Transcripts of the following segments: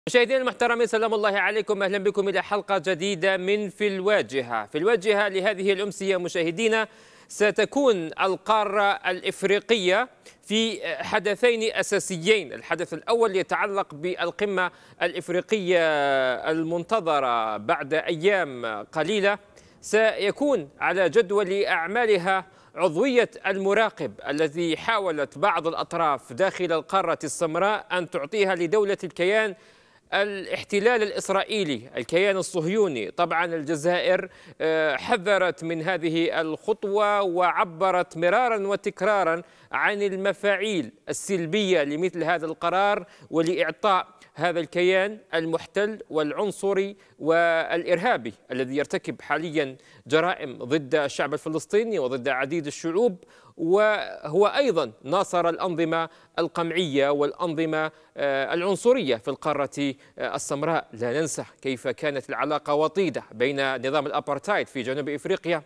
مشاهدينا المحترمين، سلام الله عليكم، اهلا بكم الى حلقه جديده من في الواجهه. في الواجهه لهذه الامسيه مشاهدينا ستكون القاره الافريقيه في حدثين اساسيين. الحدث الاول يتعلق بالقمه الافريقيه المنتظره بعد ايام قليله، سيكون على جدول اعمالها عضوية المراقب الذي حاولت بعض الأطراف داخل القارة السمراء أن تعطيها لدولة الكيان الاحتلال الإسرائيلي، الكيان الصهيوني. طبعا الجزائر حذرت من هذه الخطوة وعبرت مرارا وتكرارا عن المفاعيل السلبية لمثل هذا القرار ولإعطاء هذا الكيان المحتل والعنصري والإرهابي الذي يرتكب حاليا جرائم ضد الشعب الفلسطيني وضد عديد الشعوب، وهو أيضا ناصر الأنظمة القمعية والأنظمة العنصرية في القارة السمراء. لا ننسى كيف كانت العلاقة وطيدة بين نظام الأبارتايد في جنوب إفريقيا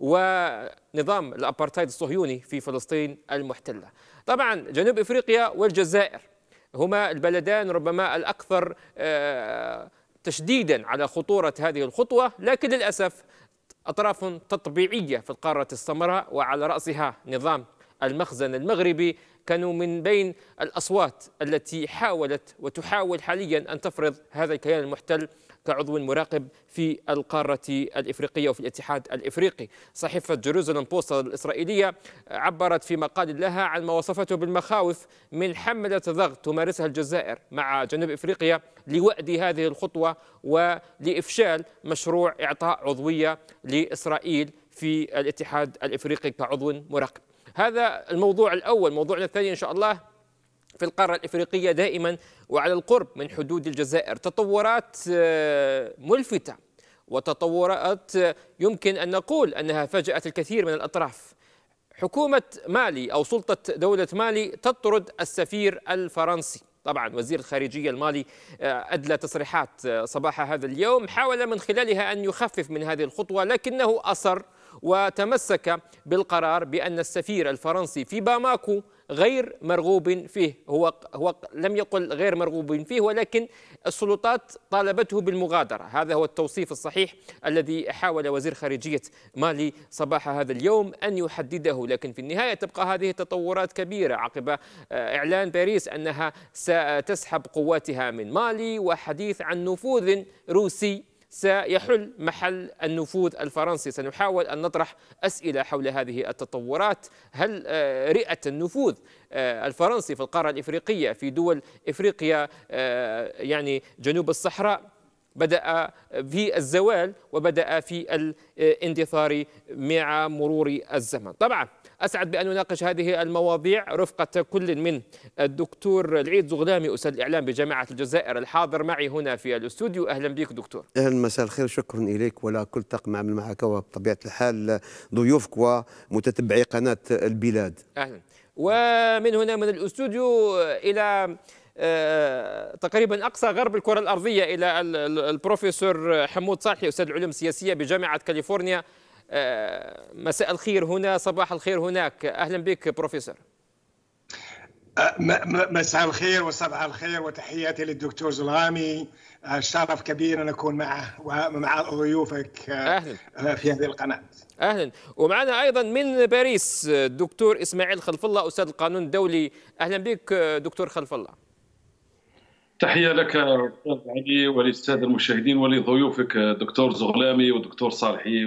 ونظام الأبارتايد الصهيوني في فلسطين المحتلة. طبعا جنوب إفريقيا والجزائر هما البلدان ربما الأكثر تشديدا على خطورة هذه الخطوة، لكن للأسف أطراف تطبيعية في القارة السمراء وعلى رأسها نظام المخزن المغربي كانوا من بين الأصوات التي حاولت وتحاول حاليا أن تفرض هذا الكيان المحتل كعضو مراقب في القارة الإفريقية وفي الاتحاد الإفريقي. صحيفة جيروزالم بوست الإسرائيلية عبرت في مقال لها عن ما وصفته بالمخاوف من حملة ضغط تمارسها الجزائر مع جنوب إفريقيا لوأد هذه الخطوة ولإفشال مشروع إعطاء عضوية لإسرائيل في الاتحاد الإفريقي كعضو مراقب. هذا الموضوع الأول. موضوعنا الثاني إن شاء الله في القارة الإفريقية دائما وعلى القرب من حدود الجزائر، تطورات ملفتة وتطورات يمكن أن نقول أنها فاجأت الكثير من الأطراف. حكومة مالي أو سلطة دولة مالي تطرد السفير الفرنسي. طبعا وزير الخارجية المالي أدلى تصريحات صباح هذا اليوم حاول من خلالها أن يخفف من هذه الخطوة، لكنه أصر وتمسك بالقرار بأن السفير الفرنسي في باماكو غير مرغوب فيه. هو لم يقل غير مرغوب فيه، ولكن السلطات طالبته بالمغادرة. هذا هو التوصيف الصحيح الذي حاول وزير خارجية مالي صباح هذا اليوم أن يحدده. لكن في النهاية تبقى هذه تطورات كبيرة عقب إعلان باريس أنها ستسحب قواتها من مالي وحديث عن نفوذ روسي سيحل محل النفوذ الفرنسي. سنحاول أن نطرح أسئلة حول هذه التطورات. هل رئة النفوذ الفرنسي في القارة الإفريقية في دول إفريقيا يعني جنوب الصحراء بدأ في الزوال وبدأ في الاندثار مع مرور الزمن؟ طبعا أسعد بأن نناقش هذه المواضيع رفقة كل من الدكتور العيد زغلامي أستاذ الإعلام بجامعة الجزائر الحاضر معي هنا في الاستوديو. أهلا بك دكتور. أهلا، مساء الخير، شكرا إليك ولا كل طاقم عمل معك وبطبيعة الحال ضيوفك ومتتبعي قناة البلاد. أهلا. ومن هنا من الاستوديو إلى تقريبا أقصى غرب الكرة الأرضية إلى البروفيسور حمود صالحي أستاذ العلوم السياسية بجامعة كاليفورنيا. مساء الخير هنا، صباح الخير هناك. أهلا بك بروفيسور. مساء الخير وصباح الخير وتحياتي للدكتور زغلامي. شرف كبير أن أكون معه ومع ضيوفك في هذه القناة. أهلا. ومعنا أيضا من باريس الدكتور إسماعيل خلف الله أستاذ القانون الدولي. أهلا بك دكتور خلف الله. تحية لك أستاذ علي وللسادة المشاهدين ولضيوفك دكتور زغلامي ودكتور صالحي،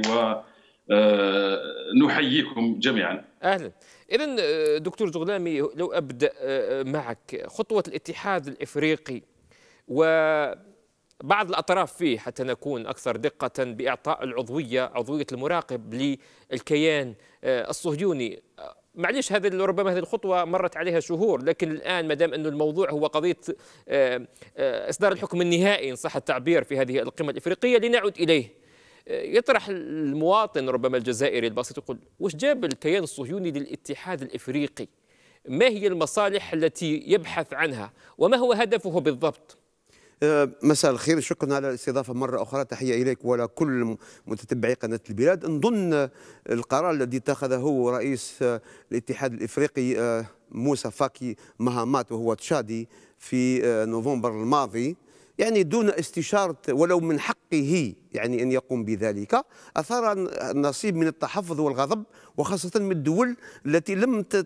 ونحييكم جميعا. أهلا. إذن دكتور زغلامي، لو أبدأ معك، خطوة الاتحاد الإفريقي وبعض الأطراف فيه حتى نكون أكثر دقة بإعطاء عضوية المراقب للكيان الصهيوني. معليش ربما هذه الخطوة مرت عليها شهور، لكن الآن ما دام أن الموضوع هو قضية إصدار الحكم النهائي إن صح التعبير في هذه القمة الإفريقية لنعد إليه، يطرح المواطن ربما الجزائري البسيط يقول: وش جاب الكيان الصهيوني للاتحاد الإفريقي؟ ما هي المصالح التي يبحث عنها؟ وما هو هدفه بالضبط؟ مساء الخير، شكرا على الاستضافة مرة أخرى. تحية إليك ولا كل متتبعي قناة البلاد. نظن القرار الذي اتخذه رئيس الاتحاد الإفريقي موسى فاكي مهامات وهو تشادي في نوفمبر الماضي يعني دون استشارة ولو من حقه يعني أن يقوم بذلك، أثار نصيب من التحفظ والغضب، وخاصة من الدول التي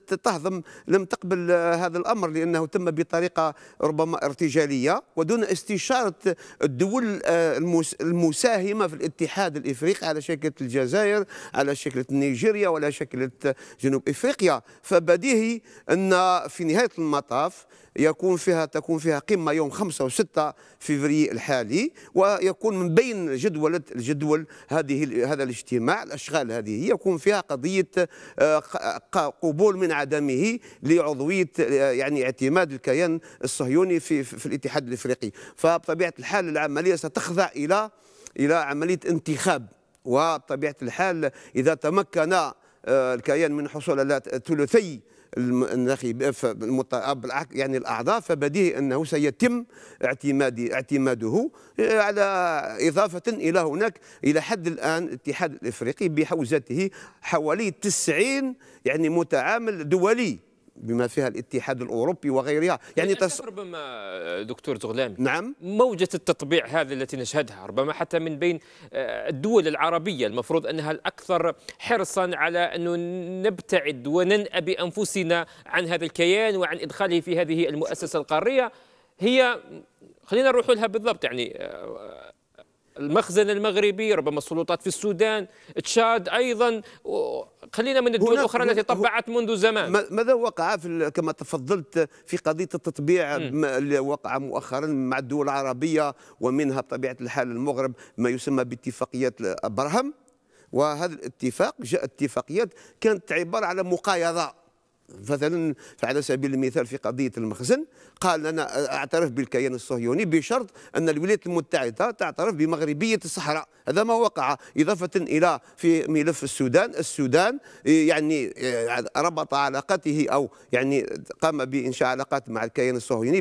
لم تقبل هذا الأمر، لأنه تم بطريقة ربما ارتجالية ودون استشارة الدول المساهمة في الاتحاد الإفريقي على شكل الجزائر، على شكل نيجيريا، وعلى شكل جنوب إفريقيا. فبديهي أن في نهاية المطاف تكون فيها قمة يوم 5 و6 فبراير الحالي، ويكون من بين الجدول هذا الاجتماع الأشغال هذه يكون فيها قضية قبول من عدمه لعضوية يعني اعتماد الكيان الصهيوني في الاتحاد الإفريقي. فبطبيعة الحال العملية ستخضع إلى عملية انتخاب، وبطبيعة الحال إذا تمكن الكيان من الحصول على ثلثي الناخب يعني الأعضاء، فبديهي أنه سيتم اعتماده على إضافة إلى هناك إلى حد الآن الاتحاد الإفريقي بحوزته حوالي 90 يعني متعامل دولي بما فيها الاتحاد الأوروبي وغيرها. يعني ربما دكتور زغلامي، نعم، موجة التطبيع هذه التي نشهدها ربما حتى من بين الدول العربية المفروض أنها الأكثر حرصا على أنه نبتعد وننأى بأنفسنا عن هذا الكيان وعن إدخاله في هذه المؤسسة القارية، هي خلينا نروح لها بالضبط، يعني المخزن المغربي، ربما السلطات في السودان، تشاد أيضا، خلينا من الدول الأخرى التي طبعت منذ زمان. ماذا وقع كما تفضلت في قضية التطبيع اللي وقع مؤخرا مع الدول العربية، ومنها بطبيعة الحال المغرب ما يسمى باتفاقية أبراهام. وهذا الاتفاق اتفاقيات كانت عبارة على مقايضة. مثلا على سبيل المثال في قضية المخزن قال أنا أعترف بالكيان الصهيوني بشرط أن الولايات المتحدة تعترف بمغربية الصحراء. هذا ما وقع. إضافة إلى في ملف السودان يعني ربط علاقته أو يعني قام بإنشاء علاقات مع الكيان الصهيوني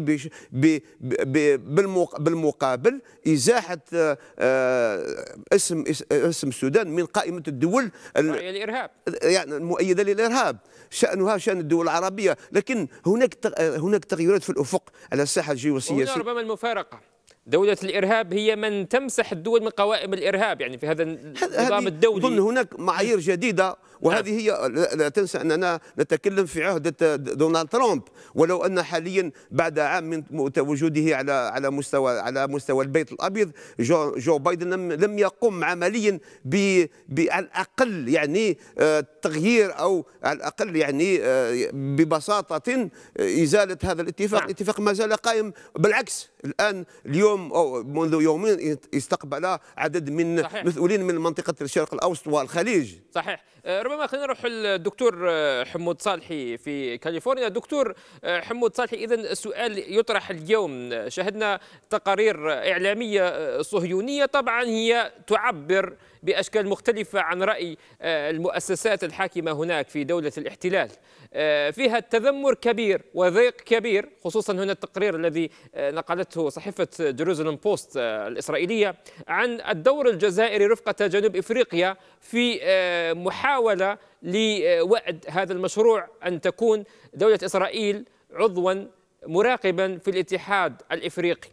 بالمقابل إزاحة اسم السودان من قائمة الدول الإرهاب، يعني المؤيدة للإرهاب، شأنها شأن الدول العربية. لكن هناك تغيرات في الأفق على الساحة الجيوسياسية. هنا ربما المفارقة، دولة الإرهاب هي من تمسح الدول من قوائم الإرهاب، يعني في هذا النظام الدولي. أظن هناك معايير جديدة، وهذه هي لا تنسى أننا نتكلم في عهدة دونالد ترامب، ولو أن حاليا بعد عام من وجوده على مستوى البيت الأبيض جو بايدن لم يقم عمليا على الأقل يعني تغيير، أو على الأقل يعني ببساطة إزالة هذا الاتفاق. الاتفاق ما زال قائم، بالعكس الآن اليوم أو منذ يومين استقبل عدد من مسؤولين من منطقة الشرق الأوسط والخليج. صحيح. ربما خلينا نروح للدكتور حمود صالحي في كاليفورنيا. دكتور حمود صالحي، إذن السؤال يطرح اليوم، شاهدنا تقارير إعلامية صهيونية طبعا هي تعبر بأشكال مختلفة عن رأي المؤسسات الحاكمة هناك في دولة الاحتلال، فيها تذمر كبير وضيق كبير، خصوصا هنا التقرير الذي نقلته صحيفة جيروزالم بوست الإسرائيلية عن الدور الجزائري رفقة جنوب إفريقيا في محاولة لوعد هذا المشروع أن تكون دولة إسرائيل عضوا مراقبا في الاتحاد الإفريقي.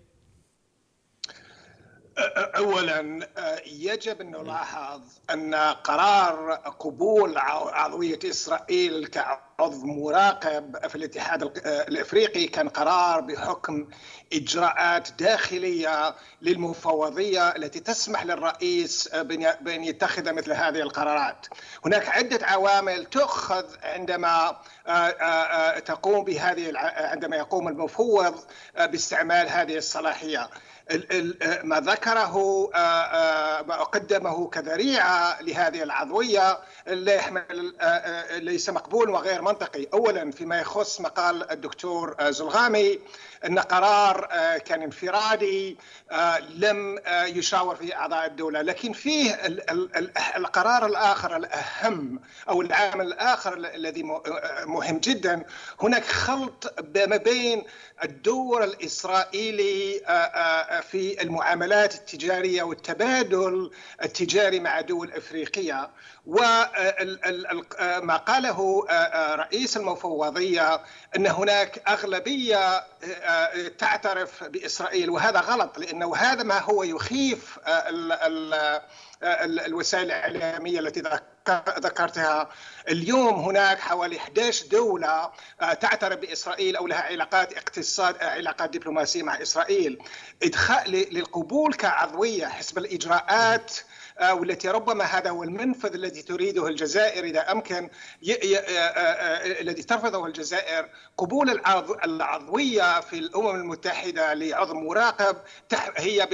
أولا يجب أن نلاحظ أن قرار قبول عضوية إسرائيل كعضو مراقب في الاتحاد الإفريقي كان قرار بحكم إجراءات داخلية للمفوضية التي تسمح للرئيس بأن يتخذ مثل هذه القرارات. هناك عدة عوامل تؤخذ عندما عندما يقوم المفوض باستعمال هذه الصلاحية. ما ذكره ما قدمه كذريعة لهذه العضوية لا يحمل ليس مقبول وغير منطقي. أولا فيما يخص ما قال الدكتور زلغامي أن قرار كان انفرادي لم يشاور فيه أعضاء الدولة، لكن فيه القرار الآخر الأهم أو العامل الآخر الذي مهم جدا. هناك خلط ما بين الدور الإسرائيلي في المعاملات التجارية والتبادل التجاري مع دول أفريقية. وما قاله رئيس المفوضية أن هناك أغلبية تعترف بإسرائيل، وهذا غلط، لأنه هذا ما هو يخيف الوسائل الإعلامية التي ذكرتها. اليوم هناك حوالي 11 دولة تعترف بإسرائيل أو لها علاقات دبلوماسية مع إسرائيل. إدخال للقبول كعضوية حسب الإجراءات والتي ربما هذا هو المنفذ الذي تريده الجزائر إذا أمكن، الذي ترفضه الجزائر، قبول العضوية في الأمم المتحدة لعضو مراقب هي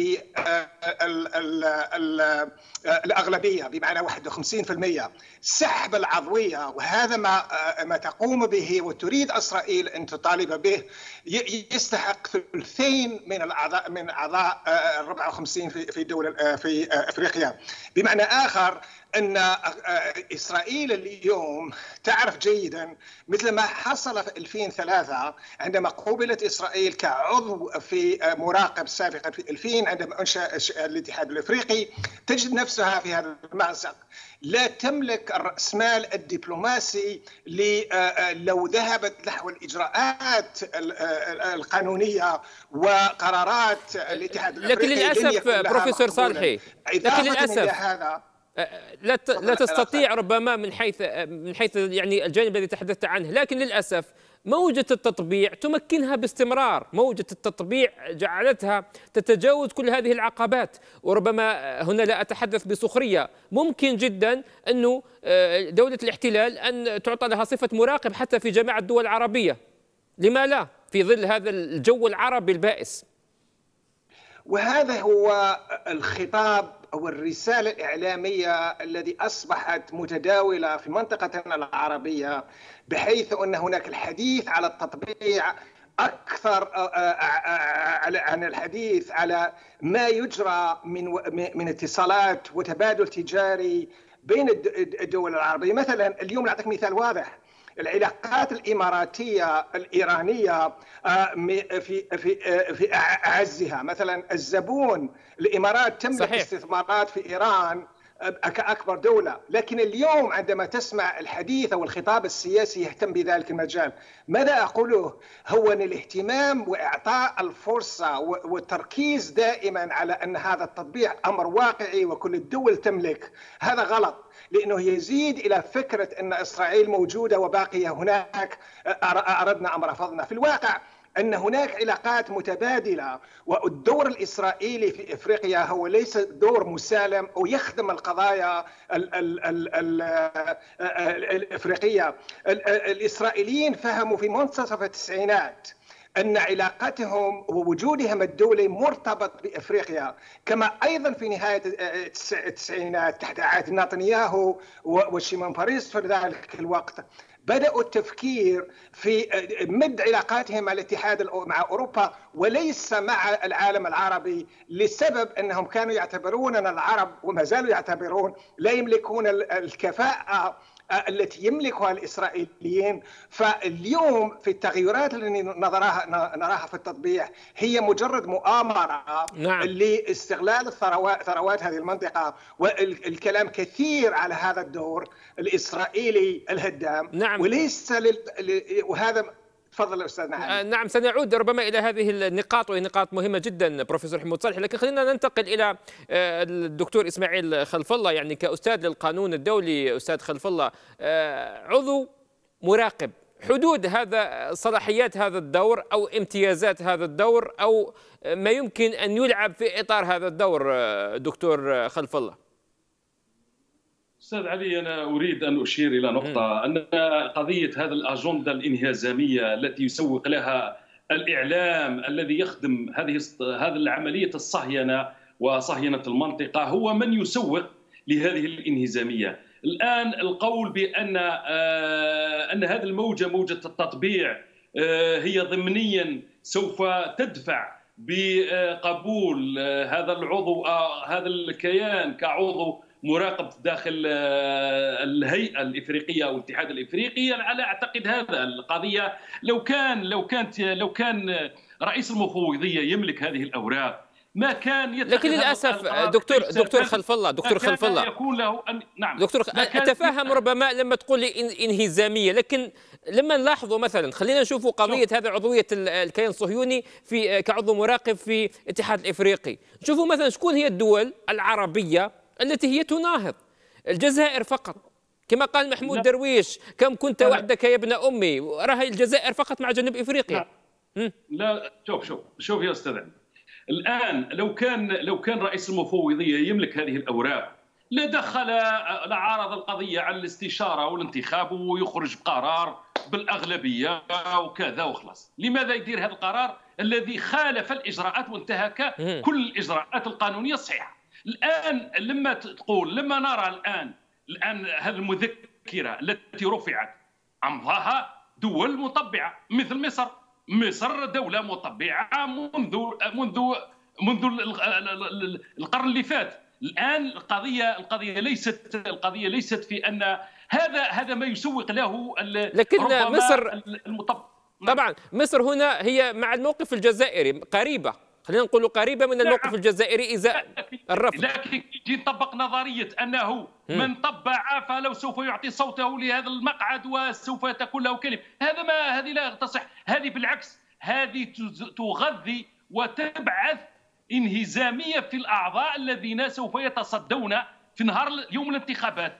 الأغلبية بمعنى 51%. سحب العضوية، وهذا ما تقوم به وتريد إسرائيل أن تطالب به، يستحق ثلثين من أعضاء 54 في دول في أفريقيا. بمعنى آخر أن إسرائيل اليوم تعرف جيدا مثل ما حصل في 2003 عندما قوبلت إسرائيل كعضو في مراقب سابقا في 2000 عندما أنشأ الاتحاد الأفريقي، تجد نفسها في هذا المأزق. لا تملك الرأسمال الدبلوماسي لو ذهبت نحو الإجراءات القانونية وقرارات الاتحاد الأفريقي. لكن للأسف بروفيسور صالحي، لكن للأسف لا تستطيع ربما من حيث يعني الجانب الذي تحدثت عنه، لكن للأسف موجة التطبيع تمكنها باستمرار. موجة التطبيع جعلتها تتجاوز كل هذه العقبات. وربما هنا لا أتحدث بسخرية، ممكن جدا أنه دولة الاحتلال أن تعطى لها صفة مراقب حتى في جامعة الدول العربية. لما لا في ظل هذا الجو العربي البائس؟ وهذا هو الخطاب أو الرسالة الإعلامية التي أصبحت متداولة في منطقتنا العربية، بحيث أن هناك الحديث على التطبيع أكثر عن الحديث على ما يجرى من اتصالات وتبادل تجاري بين الدول العربية. مثلا اليوم نعطيك مثال واضح، العلاقات الإماراتية الإيرانية في أعزها. مثلا الزبون الإمارات تملك استثمارات في إيران كأكبر دولة، لكن اليوم عندما تسمع الحديث أو الخطاب السياسي يهتم بذلك المجال. ماذا أقوله؟ هو أن الاهتمام وإعطاء الفرصة والتركيز دائما على أن هذا التطبيع أمر واقعي وكل الدول تملك، هذا غلط، لأنه يزيد إلى فكرة أن إسرائيل موجودة وباقية هناك، أردنا أم رفضنا. في الواقع أن هناك علاقات متبادلة، والدور الإسرائيلي في إفريقيا هو ليس دور مسالم أو يخدم القضايا الإفريقية. الإسرائيليين فهموا في منتصف التسعينات أن علاقتهم ووجودهم الدولي مرتبط بإفريقيا، كما أيضا في نهاية التسعينات تحت عهد نتنياهو وشيمون باريس في ذلك الوقت بدأوا التفكير في مد علاقاتهم مع الاتحاد مع أوروبا وليس مع العالم العربي، لسبب أنهم كانوا يعتبرون أن العرب وما زالوا يعتبرون لا يملكون الكفاءة التي يملكها الإسرائيليين. فاليوم في التغيرات اللي نراها في التطبيع هي مجرد مؤامرة لاستغلال ثروات هذه المنطقة، والكلام كثير على هذا الدور الإسرائيلي الهدام. نعم. وليس وهذا تفضل أستاذنا علي. نعم، سنعود ربما إلى هذه النقاط، وهي نقاط مهمة جدا بروفيسور حمود صالح، لكن خلينا ننتقل إلى الدكتور إسماعيل خلف الله، يعني كأستاذ للقانون الدولي. أستاذ خلف الله، عضو مراقب، حدود هذا صلاحيات هذا الدور أو امتيازات هذا الدور أو ما يمكن أن يلعب في إطار هذا الدور دكتور خلف الله؟ أستاذ علي، أنا أريد أن أشير إلى نقطة، أن قضية هذا الأجندة الانهزامية التي يسوق لها الإعلام الذي يخدم هذه العملية الصهينة وصهينة المنطقة هو من يسوق لهذه الانهزامية. الآن القول بأن هذه الموجة، موجة التطبيع، هي ضمنيا سوف تدفع بقبول هذا العضو، هذا الكيان كعضو مراقب داخل الهيئة الإفريقية أو الاتحاد الإفريقي. أنا أعتقد هذا القضية لو كان رئيس المفوضيه يملك هذه الاوراق ما كان يتخذ. لكن للاسف دكتور خلف الله يكون له أن نعم دكتور اتفهم ربما لما تقول لي انهزاميه، لكن لما نلاحظوا مثلا خلينا نشوفوا قضيه هذا عضويه الكيان الصهيوني في كعضو مراقب في الاتحاد الافريقي، نشوفوا مثلا شكون هي الدول العربيه التي هي تناهض. الجزائر فقط، كما قال محمود درويش كم كنت وحدك يا ابن امي، راهي الجزائر فقط مع جنوب افريقيا. لا شوف يا استاذ، الآن لو كان رئيس المفوضية يملك هذه الأوراق لعارض القضية على الاستشارة والانتخاب ويخرج بقرار بالأغلبية وكذا وخلاص. لماذا يدير هذا القرار الذي خالف الإجراءات وانتهك كل الإجراءات القانونية الصحيحة؟ الآن لما نرى الآن هذه المذكرة التي رفعت أمضاها دول مطبعة مثل مصر دولة مطبعة منذ القرن اللي فات. الآن القضية ليست في أن هذا ما يسوق له لكن مصر طبعا مصر هنا هي مع الموقف الجزائري قريبة، خلينا نقول قريبة من الموقف الجزائري إزاء الرفض. لكن يجي نطبق نظرية أنه من طبع فلو سوف يعطي صوته لهذا المقعد وسوف تكون له كلمة، هذه لا تصح. هذه بالعكس، هذه تغذي وتبعث انهزامية في الأعضاء الذين سوف يتصدون في نهار يوم الانتخابات.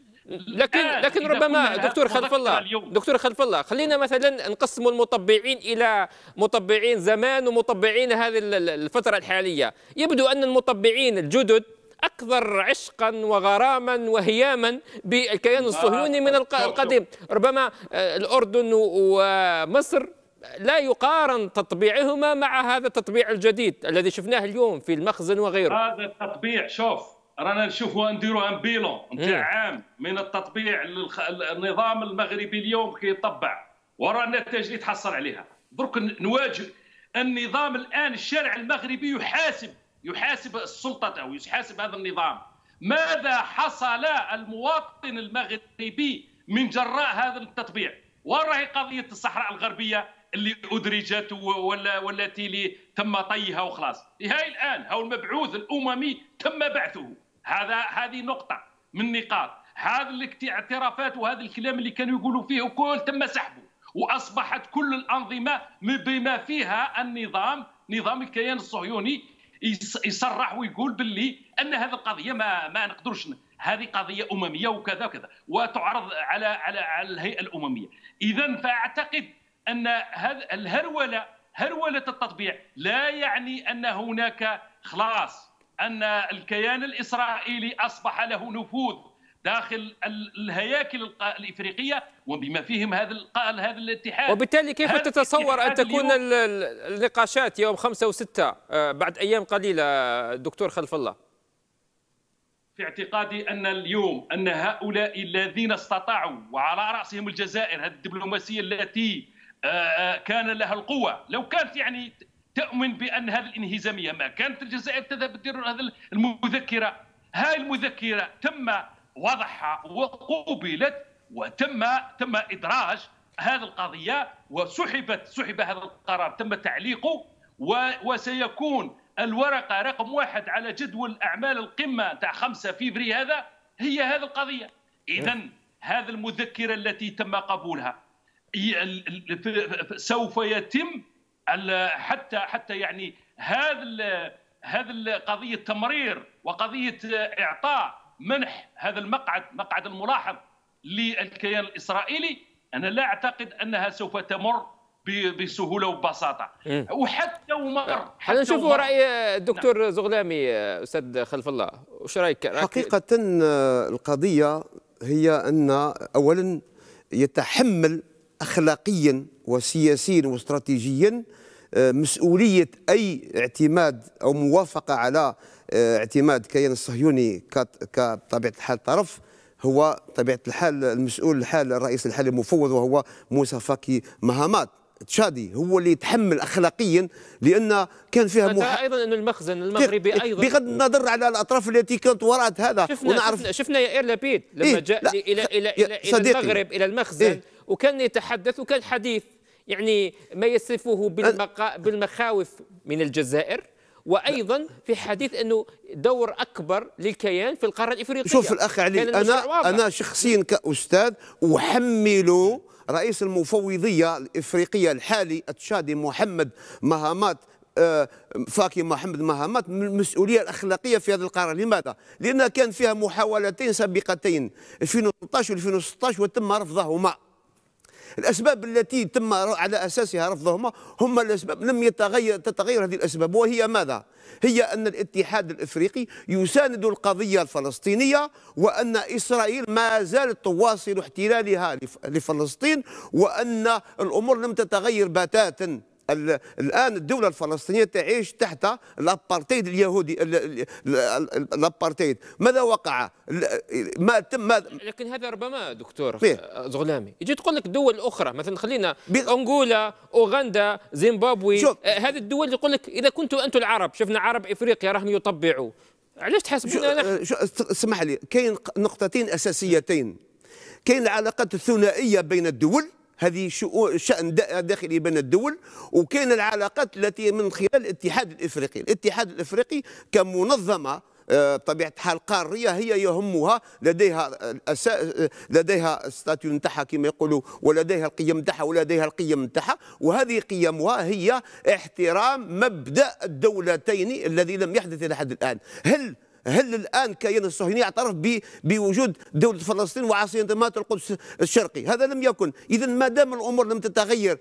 لكن ربما دكتور خلف الله خلينا مثلا نقسم المطبعين إلى مطبعين زمان ومطبعين هذه الفترة الحالية. يبدو أن المطبعين الجدد أكثر عشقا وغراما وهياما بالكيان الصهيوني من القديم. ربما الأردن ومصر لا يقارن تطبيعهما مع هذا التطبيع الجديد الذي شفناه اليوم في المخزن وغيره. هذا التطبيع رانا نشوفوا نديروا ان بيلون نتاع عام من التطبيع النظام المغربي اليوم كي يطبع ورا النتائج اللي تحصل عليها. درك نواجه النظام الان، الشارع المغربي يحاسب السلطه او يحاسب هذا النظام. ماذا حصل المواطن المغربي من جراء هذا التطبيع؟ وراهي قضيه الصحراء الغربيه اللي ادرجت والتي تم طيها وخلاص. هاي الان هو المبعوث الاممي تم بعثه. هذه نقطه من نقاط هذه الاعترافات وهذا الكلام اللي كانوا يقولوا فيه وكل تم سحبه، واصبحت كل الانظمه بما فيها نظام الكيان الصهيوني يصرح ويقول باللي ان هذه القضيه ما نقدرش، هذه قضيه امميه وكذا وكذا، وتعرض على الهيئه الامميه. اذا فاعتقد ان هذا هروله التطبيع لا يعني ان هناك خلاص ان الكيان الاسرائيلي اصبح له نفوذ داخل الهياكل الافريقيه وبما فيهم هذا الاتحاد. وبالتالي كيف تتصور ان تكون النقاشات يوم 5 و6 بعد ايام قليله دكتور خلف الله؟ في اعتقادي ان اليوم ان هؤلاء الذين استطاعوا وعلى راسهم الجزائر، هذه الدبلوماسيه التي كان لها القوه، لو كانت يعني تؤمن بان هذه الانهزاميه ما كانت الجزائر تذهب تدير هذه المذكره. هاي المذكره تم وضعها وقوبلت وتم ادراج هذه القضيه سحب هذا القرار، تم تعليقه وسيكون الورقه رقم 1 على جدول اعمال القمه تاع 5 فبراير هذا هي هذه القضيه. اذا هذه المذكره التي تم قبولها سوف يتم حتى يعني هذا قضيه تمرير وقضيه اعطاء منح هذا مقعد الملاحظ للكيان الاسرائيلي. انا لا اعتقد انها سوف تمر بسهوله وببساطه. وحتى ومر خلينا نشوفوا راي الدكتور زغلامي. استاذ خلف الله، وش رايك؟ حقيقه القضيه هي ان اولا يتحمل اخلاقيا وسياسيا واستراتيجيا مسؤوليه اي اعتماد او موافقه على اعتماد كيان الصهيوني كطبيعه الحال طرف، هو طبيعه الحال المسؤول الحال الرئيس الحالي المفوض وهو موسى فاكي مهامات تشادي، هو اللي يتحمل اخلاقيا، لان كان فيها ايضا انه المخزن المغربي ايضا بغض النظر على الاطراف التي كانت وراء هذا. شفنا يائير لبيد لما جاء الى المغرب الى المخزن وكان يتحدث وكان حديث، يعني ما يصفه بالمخاوف من الجزائر، وأيضا في حديث أنه دور أكبر للكيان في القارة الإفريقية. شوف الأخ علي، أنا شخصيا كأستاذ أحمل رئيس المفوضية الإفريقية الحالي التشادي محمد مهامات فاكي محمد مهامات من المسؤولية الأخلاقية في هذه القارة. لماذا؟ لأن كان فيها محاولتين سابقتين 2013 و 2016 وتم رفضهما. الأسباب التي تم على أساسها رفضهما هم الأسباب لم تتغير هذه الأسباب، وهي ماذا؟ هي أن الاتحاد الإفريقي يساند القضية الفلسطينية، وأن إسرائيل ما زالت تواصل احتلالها لفلسطين، وأن الأمور لم تتغير بتاتا. الآن الدولة الفلسطينية تعيش تحت الأبارتيد اليهودي. الأبارتيد ماذا وقع؟ ما تم. لكن هذا ربما دكتور زغلامي يجي تقول لك دول أخرى، مثلا خلينا أنغولا، أوغندا، زيمبابوي، هذه الدول اللي يقول لك إذا كنتوا أنتم العرب، شفنا عرب إفريقيا راهم يطبعوا، علاش تحاسبونا نحن؟ اسمح لي، كاين نقطتين أساسيتين. كاين العلاقات الثنائية بين الدول، هذه شأن داخلي بين الدول، وكاين العلاقات التي من خلال الاتحاد الإفريقي. الاتحاد الإفريقي كمنظمة بطبيعة الحال قارية هي يهمها، لديها ستاتيو نتاعها كما يقولوا، ولديها القيم نتاعها ولديها القيم نتاعها، وهذه قيمها هي احترام مبدأ الدولتين الذي لم يحدث إلى حد الآن. هل الآن كيان الصهيوني اعترف بوجود دولة فلسطين وعاصمتها القدس الشرقي؟ هذا لم يكن. إذا ما دام الأمور لم تتغير،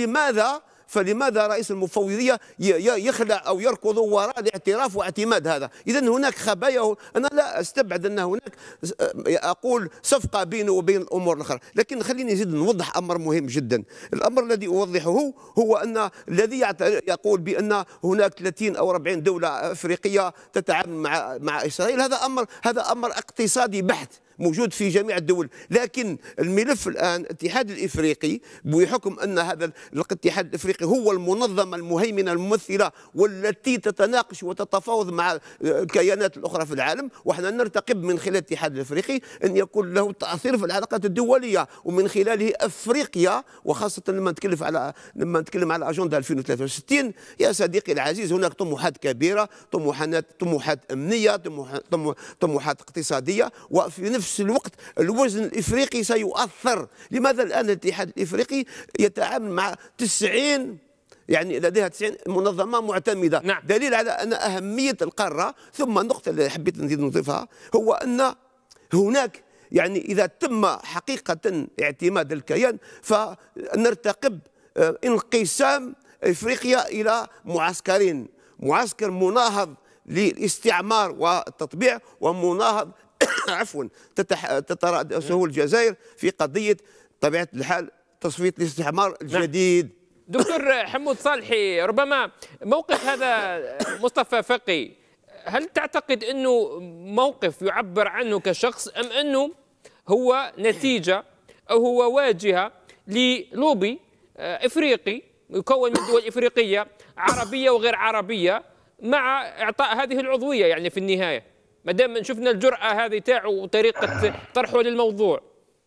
فلماذا رئيس المفوضية يخلع أو يركض وراء الاعتراف واعتماد هذا؟ إذا هناك خبايا. أنا لا أستبعد أن هناك أقول صفقة بينه وبين الأمور الأخرى، لكن خليني نزيد نوضح أمر مهم جدا. الأمر الذي أوضحه هو أن الذي يقول بأن هناك 30 أو 40 دولة أفريقية تتعامل مع إسرائيل، هذا أمر اقتصادي بحت موجود في جميع الدول. لكن الملف الآن الاتحاد الإفريقي، بحكم أن هذا الاتحاد الإفريقي هو المنظمة المهيمنة الممثلة والتي تتناقش وتتفاوض مع الكيانات الأخرى في العالم، وحنا نرتقب من خلال الاتحاد الإفريقي أن يكون له تأثير في العلاقات الدولية، ومن خلاله أفريقيا، وخاصة لما نتكلم على أجندة 2063 يا صديقي العزيز، هناك طموحات كبيرة، طموحات أمنية، طموحات اقتصادية، وفي نفس الوقت الوزن الإفريقي سيؤثر. لماذا الآن الاتحاد الإفريقي يتعامل مع 90 يعني لديها 90 منظمة معتمدة؟ نعم. دليل على أن أهمية القارة. ثم النقطة اللي حبيت نزيد نضيفها هو أن هناك يعني إذا تم حقيقة اعتماد الكيان فنرتقب انقسام إفريقيا إلى معسكرين: معسكر مناهض للاستعمار والتطبيع، ومناهض عفوا تترأسه الجزائر في قضية طبيعة الحال تصفية الاستعمار الجديد. دكتور حمود صالحي، ربما موقف هذا مصطفى فقي، هل تعتقد أنه موقف يعبر عنه كشخص، أم أنه هو نتيجة أو هو واجهة للوبي إفريقي يكون من دول إفريقية عربية وغير عربية مع إعطاء هذه العضوية؟ يعني في النهاية ما دام شفنا الجرأة هذه تاعو وطريقة طرحه للموضوع.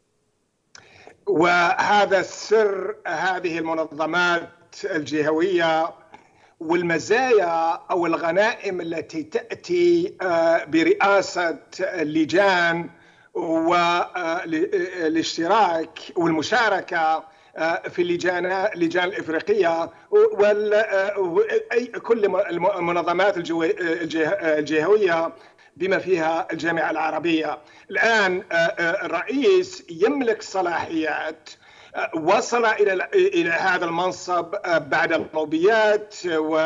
وهذا سر هذه المنظمات الجهوية والمزايا أو الغنائم التي تأتي برئاسة اللجان والاشتراك والمشاركة في اللجان الإفريقية وكل المنظمات الجهوية بما فيها الجامعة العربية. الآن الرئيس يملك صلاحيات، وصل إلى هذا المنصب بعد اللوبيات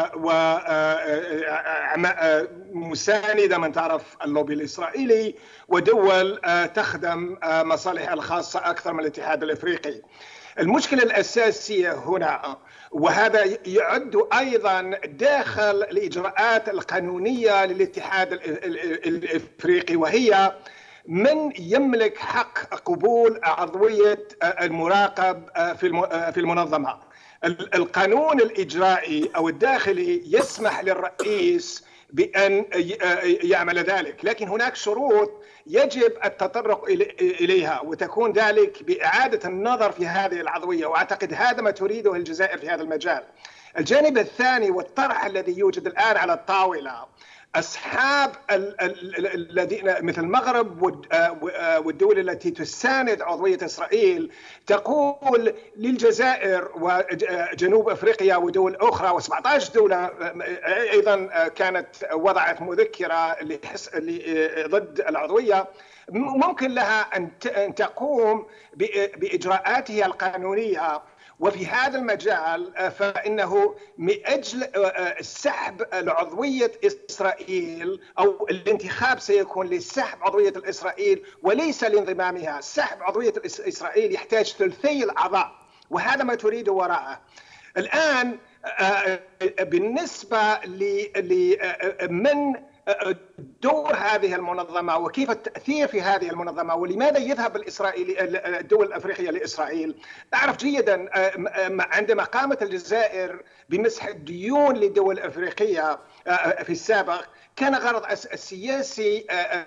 ومساندة من طرف اللوبي الإسرائيلي ودول تخدم مصالحها الخاصة أكثر من الاتحاد الإفريقي. المشكلة الأساسية هنا، وهذا يعد أيضا داخل الإجراءات القانونية للاتحاد الإفريقي، وهي من يملك حق قبول عضوية المراقب في المنظمة. القانون الإجرائي أو الداخلي يسمح للرئيس بأن يعمل ذلك، لكن هناك شروط يجب التطرق إليها، وتكون ذلك بإعادة النظر في هذه العضوية، وأعتقد هذا ما تريده الجزائر في هذا المجال. الجانب الثاني والطرح الذي يوجد الآن على الطاولة، أصحاب الذين مثل المغرب والدول التي تساند عضوية إسرائيل تقول للجزائر وجنوب أفريقيا ودول أخرى و17 دولة أيضا كانت وضعت مذكرة ضد العضوية، ممكن لها أن تقوم بإجراءاتها القانونية. وفي هذا المجال فإنه من أجل سحب العضوية إسرائيل أو الانتخاب سيكون لسحب عضوية إسرائيل وليس لانضمامها. سحب عضوية إسرائيل يحتاج ثلثي الأعضاء، وهذا ما تريد وراءه. الآن بالنسبة من دور هذه المنظمة وكيف التأثير في هذه المنظمة ولماذا يذهب الدول الأفريقية لإسرائيل، أعرف جيدا عندما قامت الجزائر بمسح الديون للدول الأفريقية في السابق كان غرض السياسي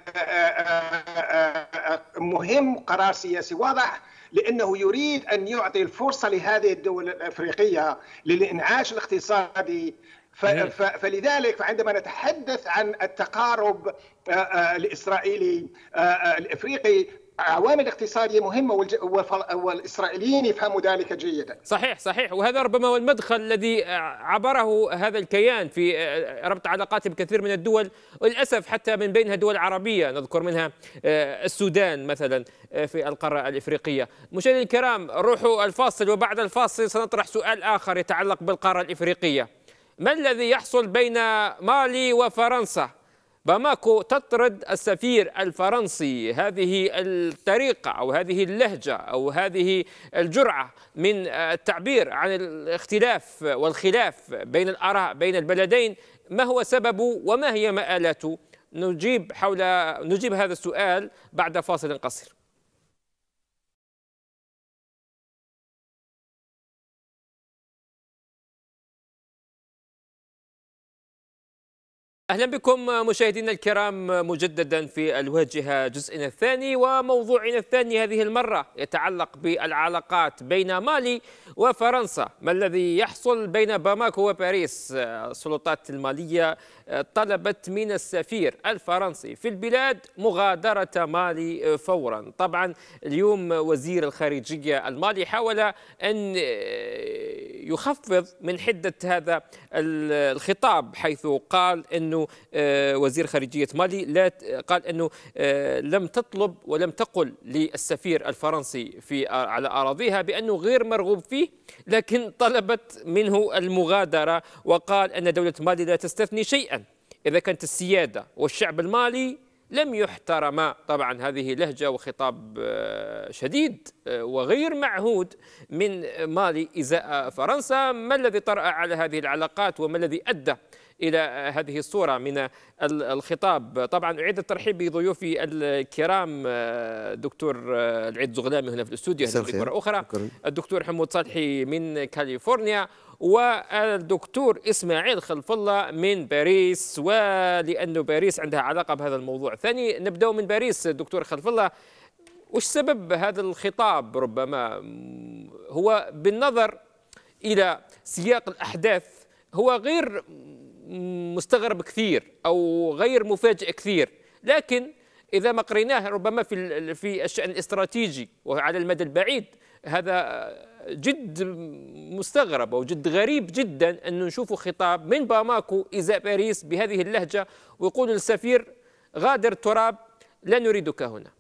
مهم، قرار سياسي واضح، لأنه يريد أن يعطي الفرصة لهذه الدول الأفريقية للإنعاش الاقتصادي. فلذلك فعندما نتحدث عن التقارب الإسرائيلي الإفريقي، عوامل اقتصادية مهمة والإسرائيليين يفهموا ذلك جيدا. صحيح، وهذا ربما هو المدخل الذي عبره هذا الكيان في ربط علاقاته بكثير من الدول، وللأسف حتى من بينها دول عربية، نذكر منها السودان مثلا في القارة الإفريقية. مشاهدينا الكرام، روحوا الفاصل، وبعد الفاصل سنطرح سؤال آخر يتعلق بالقارة الإفريقية. ما الذي يحصل بين مالي وفرنسا؟ باماكو تطرد السفير الفرنسي. هذه الطريقة أو هذه اللهجة أو هذه الجرعة من التعبير عن الاختلاف والخلاف بين الآراء بين البلدين، ما هو سببه وما هي مآلاته؟ نجيب هذا السؤال بعد فاصل قصير. أهلا بكم مشاهدينا الكرام مجددا في الواجهة جزءنا الثاني، وموضوعنا الثاني هذه المرة يتعلق بالعلاقات بين مالي وفرنسا. ما الذي يحصل بين باماكو وباريس؟ السلطات المالية طلبت من السفير الفرنسي في البلاد مغادرة مالي فورا. طبعا اليوم وزير الخارجية المالي حاول أن يخفض من حدة هذا الخطاب، حيث قال أنه وزير خارجية مالي قال أنه لم تطلب ولم تقل للسفير الفرنسي على أراضيها بأنه غير مرغوب فيه، لكن طلبت منه المغادرة، وقال أن دولة مالي لا تستثني شيئا إذا كانت السيادة والشعب المالي لم يحترما. طبعا هذه لهجة وخطاب شديد وغير معهود من مالي إزاء فرنسا. ما الذي طرأ على هذه العلاقات وما الذي أدى إلى هذه الصورة من الخطاب؟ طبعا أعيد الترحيب بضيوفي الكرام، دكتور العيد زغلامي هنا في الاستوديو مرة أخرى، الدكتور حمود صالحي من كاليفورنيا، والدكتور إسماعيل خلف الله من باريس. ولأنه باريس عندها علاقة بهذا الموضوع ثاني، نبدأ من باريس. دكتور خلف الله، وش سبب هذا الخطاب؟ ربما هو بالنظر إلى سياق الأحداث هو غير مستغرب كثير أو غير مفاجئ كثير، لكن إذا ما قريناه ربما في الشأن الاستراتيجي وعلى المدى البعيد هذا جد مستغرب أو جد غريب جدا أن نشوف خطاب من باماكو إزاء باريس بهذه اللهجة، ويقول للسفير غادر تراب لا نريدك هنا.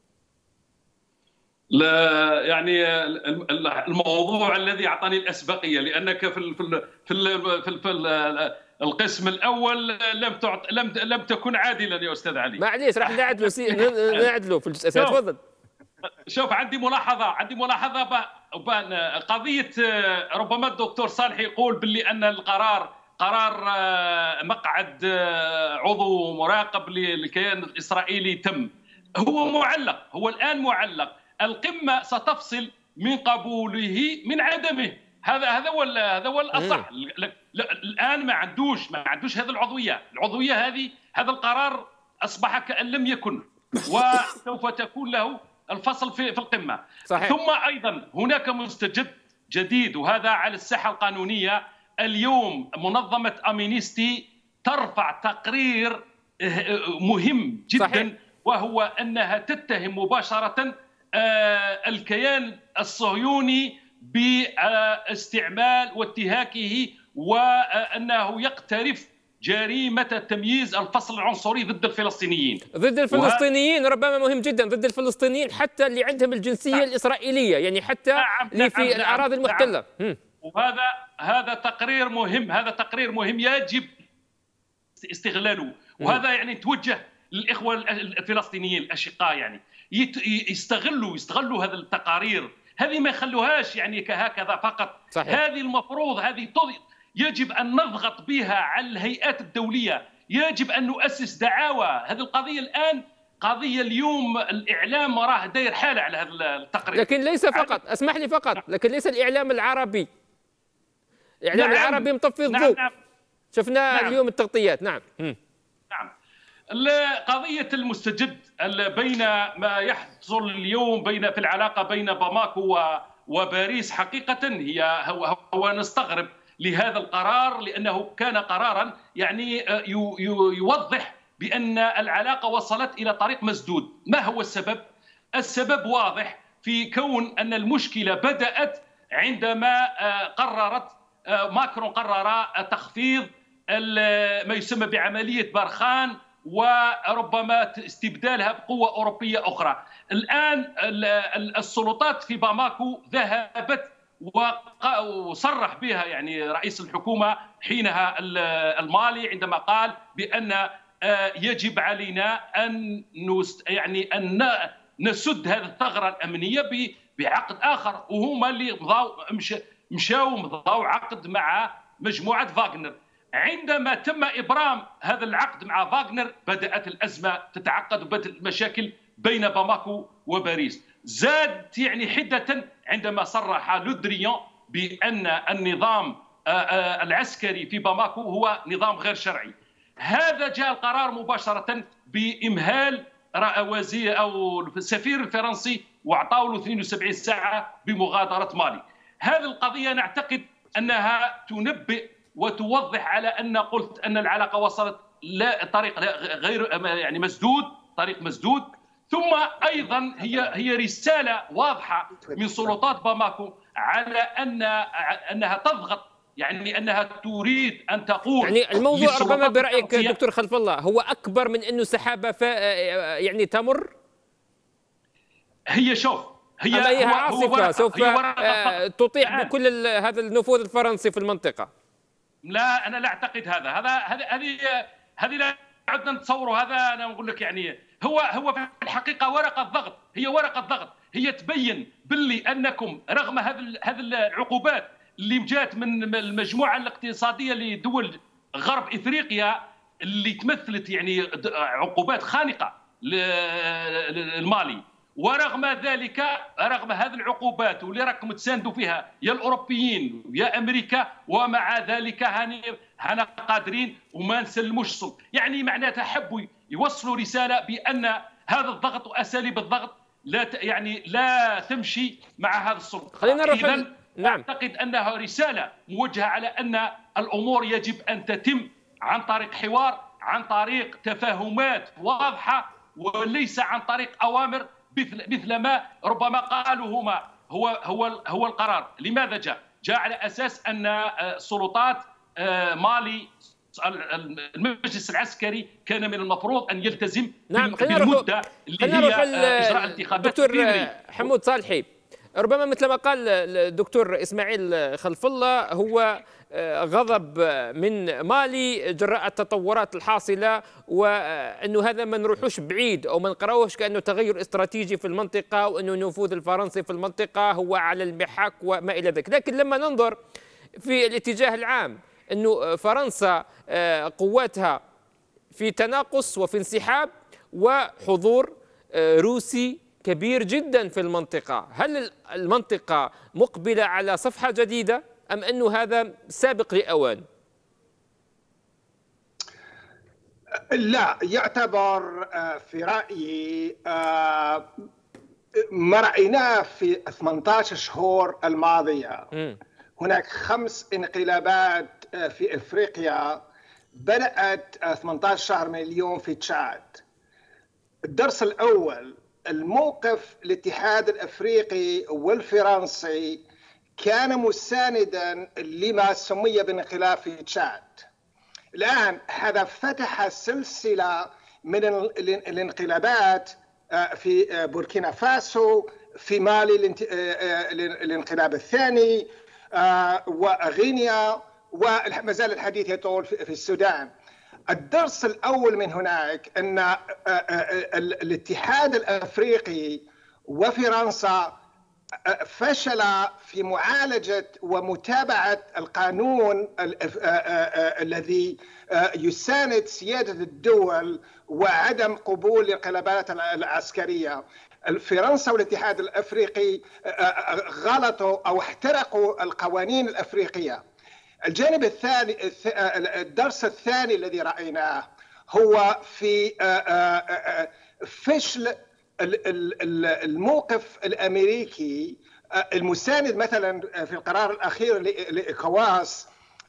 لا يعني الموضوع الذي أعطاني الأسبقية، لأنك في القسم الأول لم تكن عادلا يا أستاذ علي. معليش راح نعدله في الجزء الثاني. تفضل. شوف، عندي ملاحظة قضية ربما الدكتور صالح يقول باللي أن قرار مقعد عضو مراقب للكيان الإسرائيلي تم. هو الآن معلق. القمة ستفصل من قبوله من عدمه. هذا هو الاصح. الان ما عندوش هذه العضويه هذه. هذا القرار اصبح كأن لم يكن، وسوف تكون له الفصل في القمه. صحيح. ثم ايضا هناك مستجد جديد، وهذا على الساحه القانونيه. اليوم منظمه امينيستي ترفع تقرير مهم جدا. صحيح. وهو انها تتهم مباشره الكيان الصهيوني باستعمال وانتهاكه، وأنه يقترف جريمة تمييز الفصل العنصري ضد الفلسطينيين. ربما مهم جدا، ضد الفلسطينيين حتى اللي عندهم الجنسية الإسرائيلية، يعني حتى اللي في الأراضي المحتلة. هذا تقرير مهم، يجب استغلاله. وهذا يعني توجه للإخوة الفلسطينيين الأشقاء، يعني يستغلوا هذه التقارير، هذه ما يخلوهاش يعني كهكذا فقط. صحيح. هذه المفروض يجب أن نضغط بها على الهيئات الدولية، يجب أن نؤسس دعاوى. هذه القضية الآن قضية اليوم الإعلام راه داير حالة على هذا التقرير، لكن ليس فقط، اسمح لي فقط، لكن ليس الإعلام العربي. الإعلام العربي مطفي الضوء. شفنا اليوم التغطيات. نعم. قضية المستجد بين ما يحصل اليوم في العلاقة بين باماكو وباريس، حقيقة هو نستغرب لهذا القرار، لأنه كان قرارا يعني يوضح بأن العلاقة وصلت إلى طريق مسدود. ما هو السبب؟ السبب واضح في كون أن المشكلة بدأت عندما ماكرون قرر تخفيض ما يسمى بعملية برخان، وربما استبدالها بقوة أوروبية أخرى. الآن السلطات في باماكو ذهبت وصرح بها يعني رئيس الحكومة حينها المالي، عندما قال بأن يجب علينا أن نسد هذه الثغرة الأمنية بعقد آخر، وهما اللي مضاو عقد مع مجموعة فاغنر. عندما تم إبرام هذا العقد مع فاغنر بدأت الأزمة تتعقد وبدأت المشاكل بين باماكو وباريس. زادت يعني حدة عندما صرح لودريان بأن النظام العسكري في باماكو هو نظام غير شرعي. هذا جاء القرار مباشرة بإمهال وزير أو السفير الفرنسي، وأعطاه له 72 ساعة بمغادرة مالي. هذه القضية نعتقد أنها تنبئ وتوضح على أن قلت أن العلاقة وصلت طريق غير يعني مسدود، طريق مسدود. ثم أيضا هي رسالة واضحة من سلطات باماكو على أنها تضغط، يعني أنها تريد أن تقول يعني الموضوع ربما برأيك دكتور خلف الله هو أكبر من أنه سحابة يعني تمر. هي عاصفة سوف تطيح بكل هذا النفوذ الفرنسي في المنطقة. لا، أنا لا أعتقد هذه لا عدنا نتصوروا. هذا أنا أقول لك يعني هو في الحقيقة ورقة ضغط، هي ورقة ضغط، هي تبين باللي أنكم رغم هذه العقوبات اللي جات من المجموعة الاقتصادية لدول غرب إفريقيا، اللي تمثلت يعني عقوبات خانقة للمالي، ورغم ذلك رغم هذه العقوبات واللي راكم تساندوا فيها يا الأوروبيين ويا أمريكا، ومع ذلك هنا قادرين وما نسلموش السلطة. يعني معناتها حبوا يوصلوا رسالة بأن هذا الضغط وأساليب الضغط لا تمشي مع هذا السلطة. خلينا نروح. نعم. أعتقد أنها رسالة موجهة على أن الأمور يجب أن تتم عن طريق حوار، عن طريق تفاهمات واضحة، وليس عن طريق أوامر مثل ما ربما قالوا هما. هو القرار لماذا جاء على أساس أن السلطات مالي المجلس العسكري كان من المفروض أن يلتزم بالمدة اللي هي إجراء الانتخابات. دكتور حمود صالحي، ربما مثل ما قال الدكتور إسماعيل خلف الله، هو غضب من مالي جراء التطورات الحاصلة، وأنه هذا ما نروحوش بعيد أو ما نقراوش كأنه تغير استراتيجي في المنطقة، وأنه النفوذ الفرنسي في المنطقة هو على المحك وما إلى ذلك. لكن لما ننظر في الاتجاه العام أنه فرنسا قواتها في تناقص وفي انسحاب، وحضور روسي كبير جدا في المنطقة، هل المنطقة مقبلة على صفحة جديدة؟ أم أن هذا سابق لأوان؟ لا، يعتبر في رأيي ما رأيناه في 18 شهور الماضية. هناك 5 انقلابات في إفريقيا بدأت 18 شهر من اليوم في تشاد. الدرس الأول، الموقف الاتحاد الأفريقي والفرنسي كان مساندا لما سمي بالانقلاب في تشاد. الآن هذا فتح سلسلة من الانقلابات في بوركينا فاسو، في مالي الانقلاب الثاني، وغينيا، وما زال الحديث يطول في السودان. الدرس الأول من هناك أن الاتحاد الأفريقي وفرنسا فشل في معالجة ومتابعة القانون الذي يساند سيادة الدول وعدم قبول الانقلابات العسكرية. فرنسا والاتحاد الأفريقي غلطوا أو احترقوا القوانين الأفريقية. الجانب الثاني، الدرس الثاني الذي رأيناه هو في فشل الموقف الأمريكي المساند مثلا في القرار الأخير لإيكواس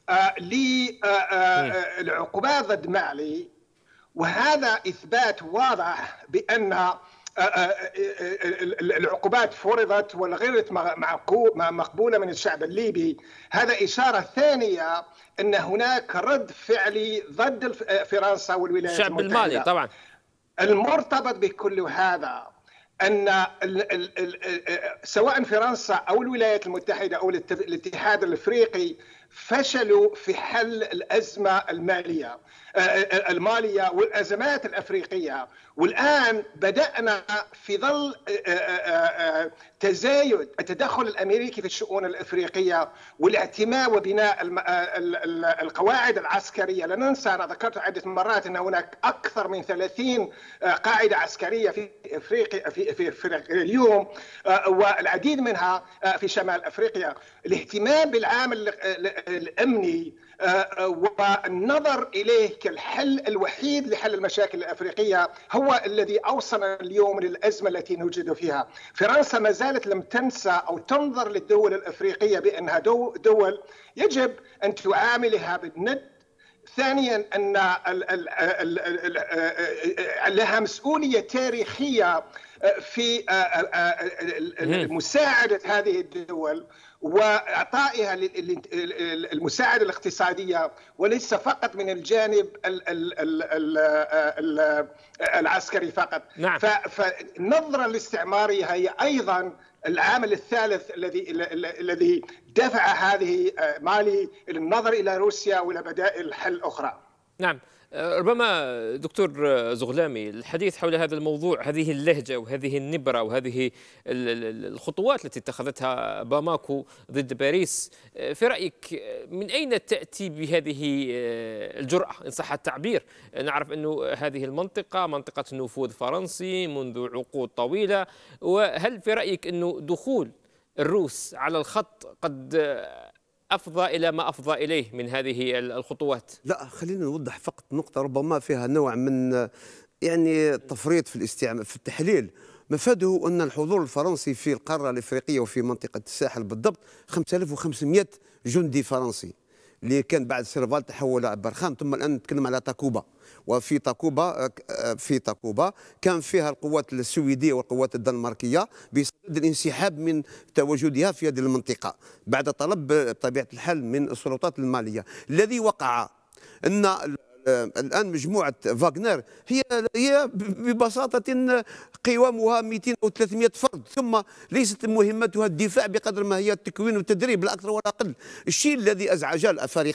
للعقوبات ضد مالي، وهذا إثبات واضح بأن العقوبات فرضت وغير مقبولة من الشعب الليبي. هذا إشارة ثانية أن هناك رد فعلي ضد فرنسا والولايات المتحدة. الشعب المالي طبعا. المرتبط بكل هذا أن سواء فرنسا أو الولايات المتحدة أو الاتحاد الأفريقي فشلوا في حل الأزمة المالية والأزمات الأفريقية. والآن بدأنا في ظل تزايد التدخل الأمريكي في الشؤون الأفريقية والاعتماء وبناء القواعد العسكرية. لا ننسى، أنا ذكرت عدة مرات أن هناك أكثر من 30 قاعدة عسكرية في أفريقيا اليوم، والعديد منها في شمال أفريقيا. الاهتمام بالعامل الأمني والنظر إليه كالحل الوحيد لحل المشاكل الأفريقية هو الذي أوصلنا اليوم للأزمة التي نوجد فيها. فرنسا ما زالت لم تنسى أو تنظر للدول الأفريقية بأنها دول يجب أن تعاملها بالند. ثانيا، أن لها مسؤولية تاريخية في مساعدة هذه الدول وإعطائها المساعدة الاقتصادية، وليس فقط من الجانب العسكري فقط. نعم. فالنظرة الاستعمارية هي أيضا العامل الثالث الذي دفع هذه مالي إلى النظر إلى روسيا وإلى بدائل حل أخرى. نعم. ربما دكتور زغلامي، الحديث حول هذا الموضوع، هذه اللهجة وهذه النبرة وهذه الخطوات التي اتخذتها باماكو ضد باريس، في رأيك من أين تأتي بهذه الجرأة إن صح التعبير؟ نعرف أنه هذه المنطقة منطقة نفوذ فرنسي منذ عقود طويلة، وهل في رأيك أنه دخول الروس على الخط قد أفضى إلى ما أفضى إليه من هذه الخطوات؟ لا، خلينا نوضح فقط نقطة ربما فيها نوع من يعني تفريط في التحليل. مفاده أن الحضور الفرنسي في القارة الإفريقية وفي منطقة الساحل بالضبط 5500 جندي فرنسي، اللي كان بعد سيرفال تحول إلى برخان، ثم الآن نتكلم على تاكوبا. وفي تاكوبا كان فيها القوات السويدية والقوات الدنماركية بصدد الانسحاب من تواجدها في هذه المنطقة بعد طلب بطبيعة الحال من السلطات المالية. الذي وقع أن الآن مجموعة فاغنر هي ببساطة قوامها 200 أو 300 فرد، ثم ليست مهمتها الدفاع بقدر ما هي التكوين والتدريب لا أكثر ولا أقل. الشيء الذي أزعج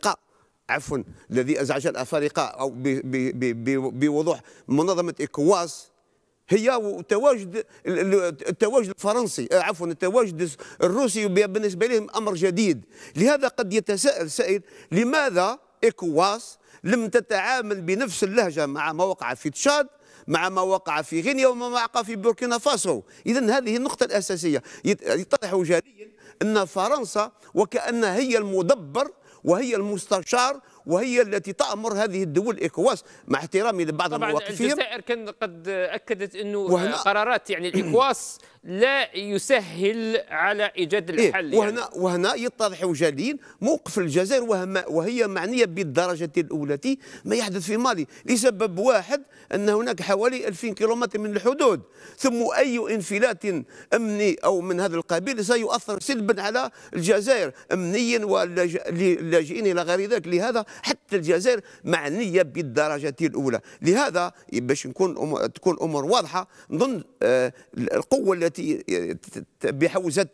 الأفارقة أو بوضوح منظمة إيكواس هي التواجد الفرنسي، التواجد الروسي بالنسبة لهم أمر جديد. لهذا قد يتساءل سائل لماذا إيكواس لم تتعامل بنفس اللهجة مع ما وقع في تشاد، مع ما وقع في غينيا وما وقع في بوركينا فاسو. إذن هذه النقطة الأساسية. يتضح جليا أن فرنسا وكأنها هي المدبر وهي المستشار وهي التي تأمر هذه الدول إيكواس، مع احترامي لبعض طبعا مواقفهم. الجزائر كان قد أكدت أنه قرارات يعني الإيكواس لا يسهل على إيجاد الحل. وهنا يتضح جليا موقف الجزائر وهي معنية بالدرجة الأولى ما يحدث في مالي، لسبب واحد أن هناك حوالي 2000 كيلومتر من الحدود، ثم أي انفلات أمني أو من هذا القبيل سيؤثر سلبا على الجزائر أمنيا واللاجئين إلى غير ذلك. لهذا حتى الجزائر معنية بالدرجة الأولى. لهذا باش تكون الأمور واضحة، نظن القوة التي بحوزة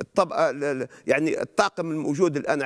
يعني الطاقم الموجود الآن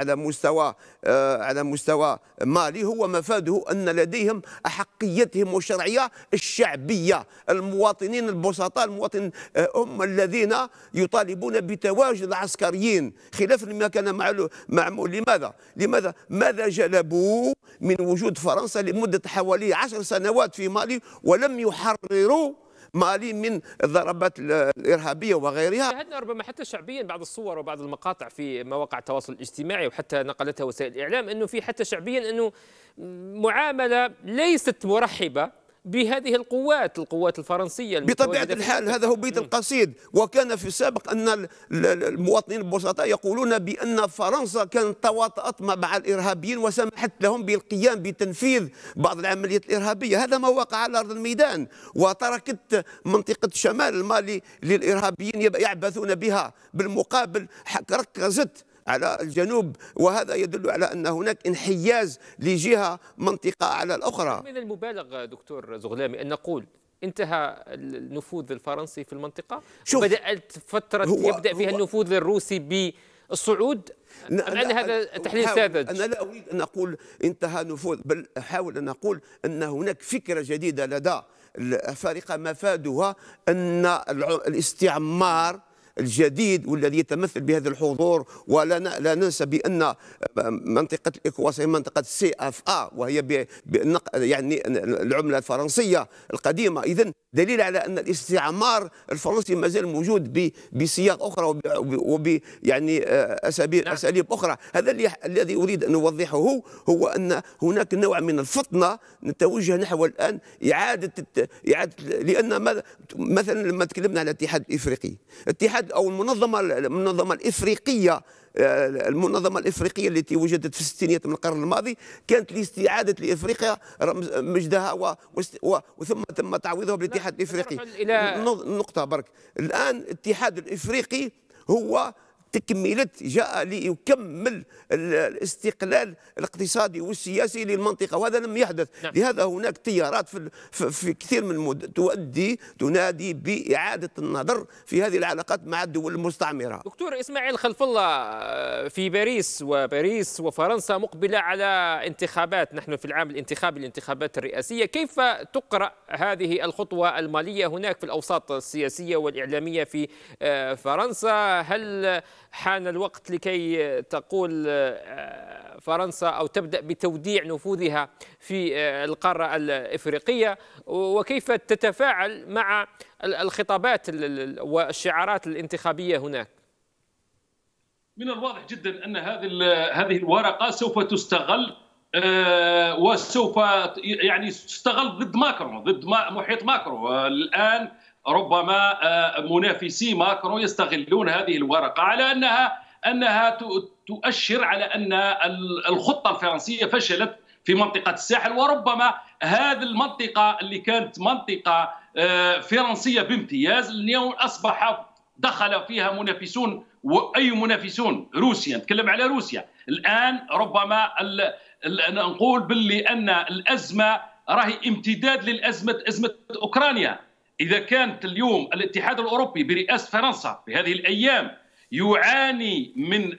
على مستوى مالي هو مفاده أن لديهم أحقيتهم والشرعية الشعبية. المواطنين البسطاء المواطنين هم الذين يطالبون بتواجد العسكريين خلاف ما كان معمول. ماذا جلبوا من وجود فرنسا لمدة حوالي 10 سنوات في مالي ولم يحرروا مالي من الضربات الإرهابية وغيرها؟ شاهدنا ربما حتى شعبيا بعض الصور وبعض المقاطع في مواقع التواصل الاجتماعي وحتى نقلتها وسائل الإعلام أنه في حتى شعبيا أنه معاملة ليست مرحبة بهذه القوات الفرنسية بطبيعة الحال. هذا هو بيت القصيد. وكان في السابق أن المواطنين البسطاء يقولون بأن فرنسا كانت تواطأت مع الإرهابيين وسمحت لهم بالقيام بتنفيذ بعض العمليات الإرهابية. هذا ما وقع على أرض الميدان، وتركت منطقة شمال المالي للإرهابيين يعبثون بها، بالمقابل ركزت على الجنوب، وهذا يدل على أن هناك انحياز لجهة منطقة على الأخرى. من المبالغ دكتور زغلامي أن نقول انتهى النفوذ الفرنسي في المنطقة وبدأت فترة يبدأ فيها النفوذ الروسي بالصعود، أم أن هذا تحليل ساذج؟ أنا لا أريد أن أقول انتهى نفوذ، بل أحاول أن أقول أن هناك فكرة جديدة لدى الأفارقة مفادها أن الاستعمار الجديد والذي يتمثل بهذا الحضور. ولا ننسى بأن منطقة الإيكواس هي منطقة CFA وهي يعني العملة الفرنسية القديمة. إذن دليل على أن الاستعمار الفرنسي ما زال موجود بسياق أخرى يعني أساليب أخرى. هذا الذي أريد أن أوضحه هو أن هناك نوع من الفطنة نتوجه نحو الآن إعادة لأن مثلا لما تكلمنا على الاتحاد الإفريقي، أو المنظمة الإفريقية التي وجدت في الستينيات من القرن الماضي، كانت لاستعادة لإفريقيا مجدها وثم تعويضها بالاتحاد الإفريقي. نقطة برك. الآن الاتحاد الإفريقي هو تكملة، جاء ليكمل الاستقلال الاقتصادي والسياسي للمنطقة، وهذا لم يحدث. لهذا هناك تيارات في كثير من المدن تنادي بإعادة النظر في هذه العلاقات مع الدول المستعمرة. دكتور إسماعيل خلف الله، في باريس وفرنسا مقبلة على انتخابات، نحن في العام الانتخابي الانتخابات الرئاسية، كيف تقرأ هذه الخطوة المالية هناك في الأوساط السياسية والإعلامية في فرنسا؟ هل حان الوقت لكي تقول فرنسا أو تبدأ بتوديع نفوذها في القارة الإفريقية؟ وكيف تتفاعل مع الخطابات والشعارات الانتخابية هناك؟ من الواضح جدا أن هذه الورقة سوف تستغل، وسوف يعني تستغل ضد ماكرون، ضد محيط ماكرون. الآن ربما منافسي ماكرون يستغلون هذه الورقة على أنها تؤشر على أن الخطة الفرنسية فشلت في منطقة الساحل، وربما هذه المنطقة اللي كانت منطقة فرنسية بامتياز اليوم أصبح دخل فيها منافسون، وأي منافسون؟ روسيا، نتكلم على روسيا. الآن ربما نقول باللي أن الأزمة راهي امتداد أزمة أوكرانيا. إذا كانت اليوم الاتحاد الأوروبي برئاسة فرنسا في هذه الأيام يعاني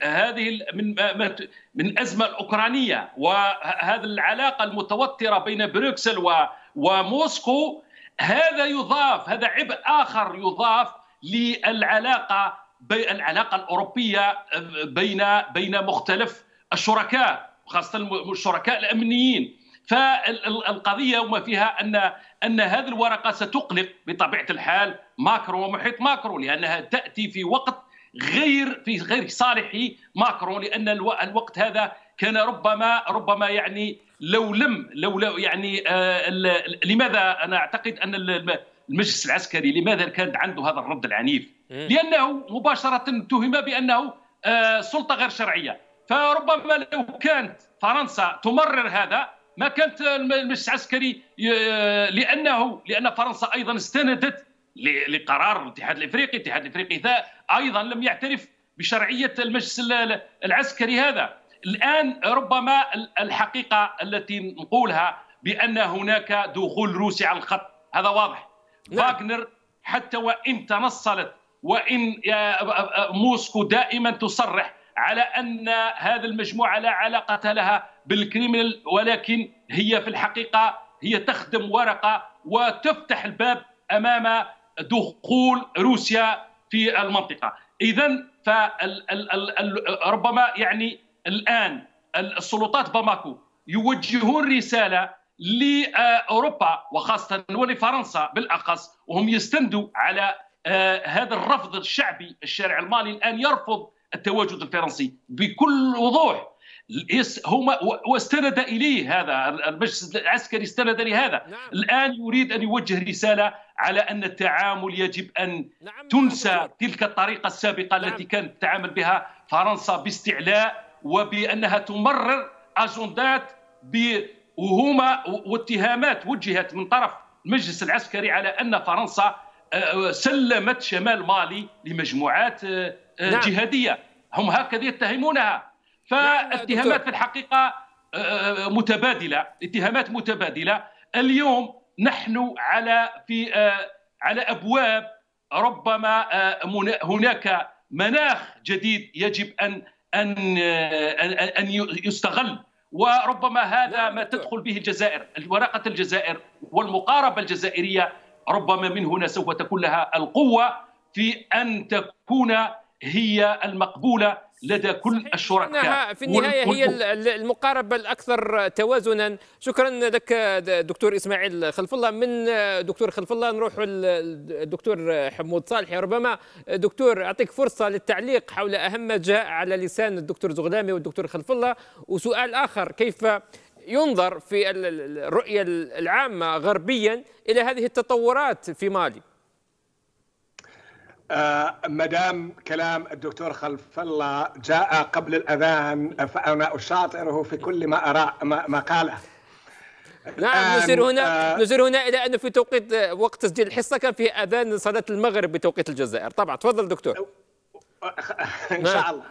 من الأزمة الأوكرانية وهذه العلاقة المتوترة بين بروكسل وموسكو، هذا عبء آخر يضاف للعلاقة الأوروبية بين مختلف الشركاء، خاصة الشركاء الأمنيين. فالقضية وما فيها أن هذه الورقة ستقلق بطبيعة الحال ماكرون ومحيط ماكرون، لأنها تأتي في وقت في غير صالح ماكرون، لان الوقت هذا كان ربما يعني لو يعني لماذا انا اعتقد ان المجلس العسكري لماذا كان عنده هذا الرد العنيف؟ لانه مباشره اتهم بانه سلطه غير شرعيه. فربما لو كانت فرنسا تمرر هذا ما كانت المجلس العسكري، لان فرنسا ايضا استندت لقرار الاتحاد الافريقي. الاتحاد الافريقي ايضا لم يعترف بشرعيه المجلس العسكري هذا. الان ربما الحقيقه التي نقولها بان هناك دخول روسي على الخط، هذا واضح. فاغنر حتى وان تنصلت، وان موسكو دائما تصرح على ان هذه المجموعه لا علاقه لها بالكريمنال، ولكن هي في الحقيقه هي تخدم ورقه وتفتح الباب امام دخول روسيا في المنطقه. اذا ربما يعني الان السلطات باماكو يوجهون رساله لاوروبا وخاصه ولفرنسا بالاخص، وهم يستندوا على هذا الرفض الشعبي. الشارع المالي الان يرفض التواجد الفرنسي بكل وضوح، واستند اليه هذا المجلس العسكري، استند لهذا. الان يريد ان يوجه رساله على ان التعامل يجب ان تنسى تلك الطريقه السابقه التي كانت تتعامل بها فرنسا باستعلاء، وبانها تمرر اجندات واتهامات وجهت من طرف المجلس العسكري على ان فرنسا سلمت شمال مالي لمجموعات جهاديه. هم هكذا يتهمونها. فالاتهامات في الحقيقه متبادله، اتهامات متبادله. اليوم نحن على ابواب ربما هناك مناخ جديد يجب ان يستغل، وربما هذا ما تدخل به الجزائر، ورقه الجزائر والمقاربه الجزائريه ربما من هنا سوف تكون لها القوه في ان تكون هي المقبوله لدى كل الشركاء. في النهاية هي المقاربة الأكثر توازنا. شكرا لك دكتور إسماعيل خلف الله. من دكتور خلف الله نروح الدكتور حمود صالحي. ربما دكتور أعطيك فرصة للتعليق حول أهم ما جاء على لسان الدكتور زغلامي والدكتور خلف الله، وسؤال آخر: كيف ينظر في الرؤية العامة غربيا إلى هذه التطورات في مالي؟ مدام كلام الدكتور خلف الله جاء قبل الأذان فأنا أشاطره في كل ما قاله. نعم، نشير هنا إلى أنه في وقت تسجيل الحصة كان في أذان صلاة المغرب بتوقيت الجزائر. طبعا تفضل دكتور. إن شاء الله.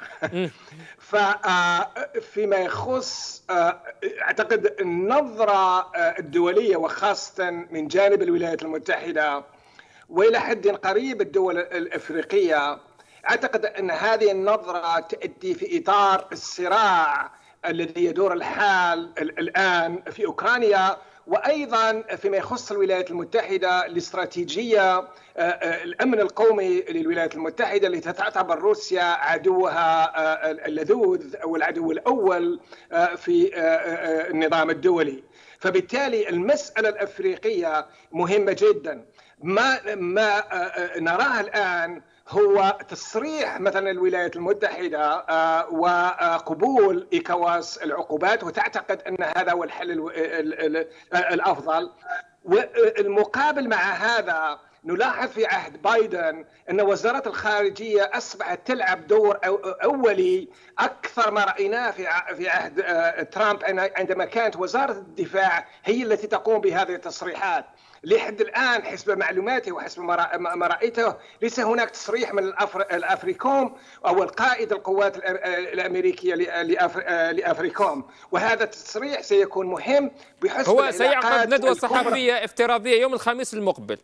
فيما يخص أعتقد النظرة الدولية وخاصة من جانب الولايات المتحدة وإلى حد قريب الدول الأفريقية، أعتقد أن هذه النظرة تأتي في إطار الصراع الذي يدور الحال الآن في أوكرانيا، وأيضا فيما يخص الولايات المتحدة الاستراتيجية، الأمن القومي للولايات المتحدة التي تعتبر روسيا عدوها اللذوذ أو العدو الأول في النظام الدولي. فبالتالي المسألة الأفريقية مهمة جدا. ما نراه الآن هو تصريح مثلا الولايات المتحدة وقبول إيكواس العقوبات، وتعتقد أن هذا هو الحل الأفضل. والمقابل مع هذا نلاحظ في عهد بايدن أن وزارة الخارجية أصبحت تلعب دور أولي أكثر ما رأيناه في عهد ترامب، عندما كانت وزارة الدفاع هي التي تقوم بهذه التصريحات. لحد الآن حسب معلوماتي وحسب ما رأيته ليس هناك تصريح من الأفريكوم أو القائد القوات الأمريكية لأفريكوم، وهذا التصريح سيكون مهم بحسب هو سيعقد ندوة صحفية افتراضية يوم الخميس المقبل.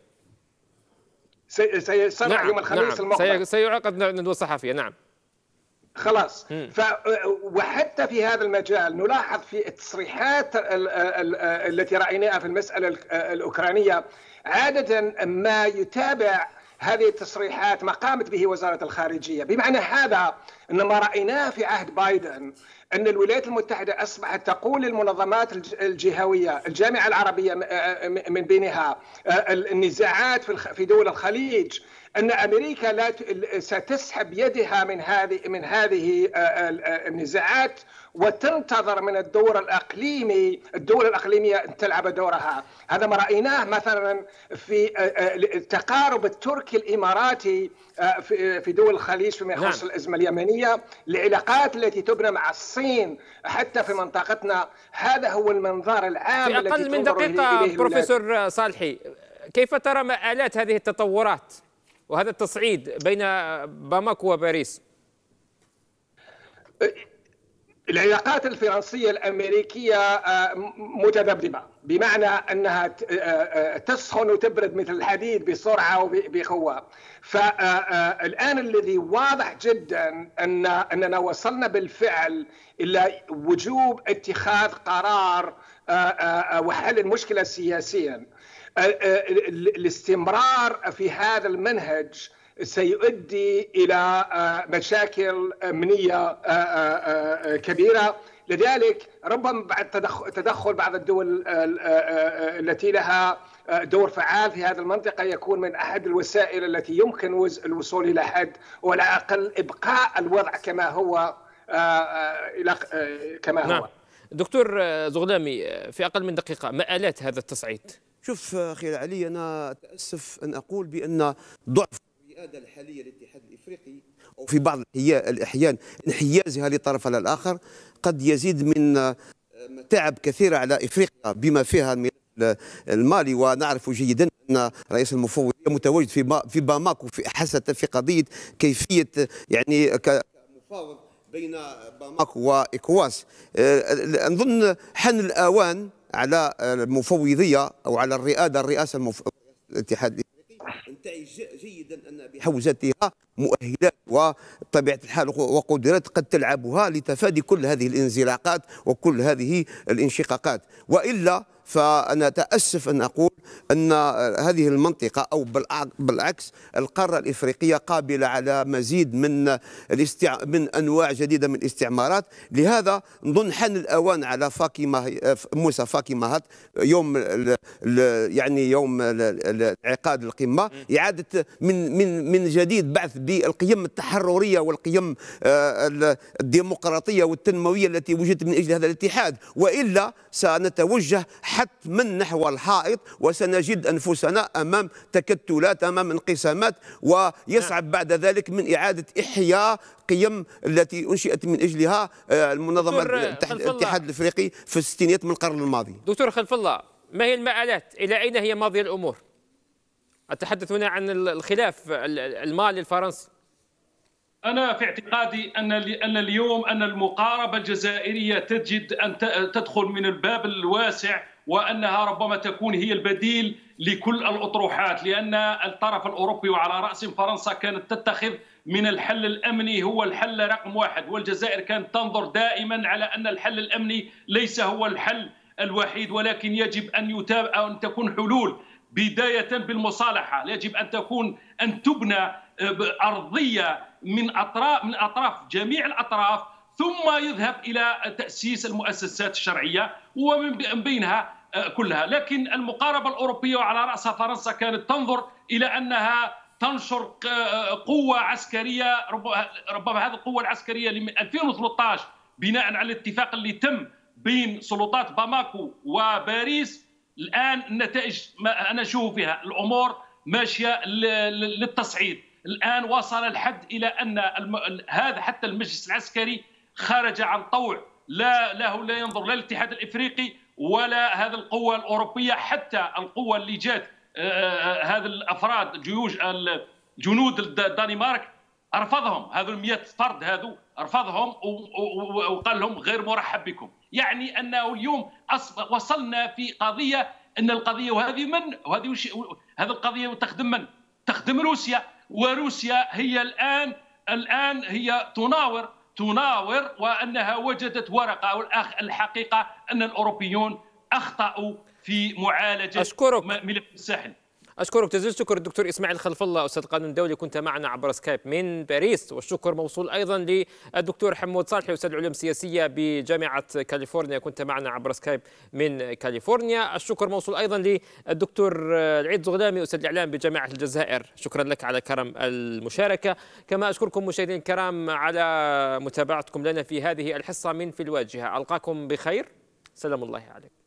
سيصرح يوم الخميس المقبل سيعقد ندوة صحفية. نعم خلاص. وحتى في هذا المجال نلاحظ في التصريحات التي رأيناها في المسألة الأوكرانية عادة ما يتابع هذه التصريحات ما قامت به وزارة الخارجية. بمعنى هذا أن ما رأيناه في عهد بايدن أن الولايات المتحدة أصبحت تقول للمنظمات الجهوية الجامعة العربية من بينها النزاعات في دول الخليج أن أمريكا لا ستسحب يدها من هذه النزاعات وتنتظر من الدول الإقليمية أن تلعب دورها. هذا ما رأيناه مثلا في التقارب التركي الإماراتي في دول الخليج فيما يخص الأزمة اليمنية، العلاقات التي تبنى مع الصين حتى في منطقتنا. هذا هو المنظار العام في أقل من دقيقة بروفيسور صالحي، كيف ترى مآلات هذه التطورات وهذا التصعيد بين باماكو وباريس؟ العلاقات الفرنسية الأمريكية متذبذبة، بمعنى أنها تسخن وتبرد مثل الحديد بسرعة وبقوة. فالآن الذي واضح جدا أننا وصلنا بالفعل إلى وجوب اتخاذ قرار وحل المشكلة سياسيا. الاستمرار في هذا المنهج سيؤدي إلى مشاكل أمنية كبيرة. لذلك ربما بعد تدخل بعض الدول التي لها دور فعال في هذه المنطقة يكون من أحد الوسائل التي يمكن الوصول إلى حد، وعلى الأقل إبقاء الوضع كما هو نعم. دكتور زغلامي، في أقل من دقيقة مآلات هذا التصعيد. شوف أخي علي، أنا أتأسف أن أقول بأن ضعف الريادة الحالية للاتحاد الإفريقي أو في بعض الأحيان انحيازها لطرف على الآخر قد يزيد من تعب كثير على إفريقيا بما فيها الملف المالي. ونعرف جيدا أن رئيس المفوضية متواجد في باماكو حتى في قضية كيفية يعني كمفاوض بين باماكو وإكواس. نظن حان الآوان على المفوضية أو على الرئاسة الاتحاد الافريقي ان تعي جيدا ان بحوزتها مؤهلات وطبيعه الحال وقدرات قد تلعبها لتفادي كل هذه الانزلاقات وكل هذه الانشقاقات. والا فأنا أتأسف أن أقول أن هذه المنطقة أو بالعكس القارة الإفريقية قابلة على مزيد من أنواع جديدة من الاستعمارات. لهذا نظن حان الأوان على موسى فاكي ماهات يوم يعني يوم انعقاد القمة إعادة من جديد بعث بالقيم التحررية والقيم الديمقراطية والتنموية التي وجدت من أجل هذا الاتحاد. وإلا سنتوجه حتما نحو الحائط وسنجد أنفسنا أمام تكتلات أمام انقسامات، ويصعب بعد ذلك من إعادة إحياء قيم التي أنشئت من أجلها المنظمة الاتحاد الأفريقي في الستينيات من القرن الماضي. دكتور خلف الله، ما هي المآلات؟ إلى أين هي ماضية الأمور؟ أتحدث هنا عن الخلاف المالي الفرنسي. أنا في اعتقادي أن اليوم أن المقاربة الجزائرية تجد أن تدخل من الباب الواسع، وأنها ربما تكون هي البديل لكل الأطروحات، لأن الطرف الأوروبي وعلى رأسهم فرنسا كانت تتخذ من الحل الأمني هو الحل رقم واحد، والجزائر كانت تنظر دائما على أن الحل الأمني ليس هو الحل الوحيد، ولكن يجب أن تكون حلول بداية بالمصالحة. يجب أن تبنى أرضية من أطراف جميع الأطراف، ثم يذهب إلى تأسيس المؤسسات الشرعية ومن بينها كلها. لكن المقاربة الأوروبية وعلى رأسها فرنسا كانت تنظر إلى أنها تنشر قوة عسكرية، ربما هذه القوة العسكرية من 2013 بناء على الاتفاق اللي تم بين سلطات باماكو وباريس. الآن النتائج أنا أشوف فيها الأمور ماشية للتصعيد. الآن وصل الحد إلى أن هذا حتى المجلس العسكري خرج عن طوع، لا ينظر لا الاتحاد الإفريقي ولا هذه القوة الأوروبية، حتى القوة اللي جات هذا الأفراد جنود الدنمارك أرفضهم، هذو 100 فرد هذو أرفضهم وقال لهم غير مرحب بكم. يعني أنه اليوم وصلنا في قضية أن القضية هذه القضية تخدم من؟ تخدم روسيا، وروسيا هي الآن هي تناور وأنها وجدت ورقة. الحقيقة أن الأوروبيون أخطأوا في معالجة ملف الساحل. أشكرك جزيل الشكر الدكتور إسماعيل خلف الله، أستاذ القانون الدولي، كنت معنا عبر سكايب من باريس. والشكر موصول أيضا للدكتور حمود صالحي، أستاذ العلوم السياسية بجامعة كاليفورنيا، كنت معنا عبر سكايب من كاليفورنيا. الشكر موصول أيضا للدكتور العيد زغلامي، أستاذ الإعلام بجامعة الجزائر، شكرا لك على كرم المشاركة. كما أشكركم مشاهدينا الكرام على متابعتكم لنا في هذه الحصة من في الواجهة. ألقاكم بخير، سلام الله عليكم.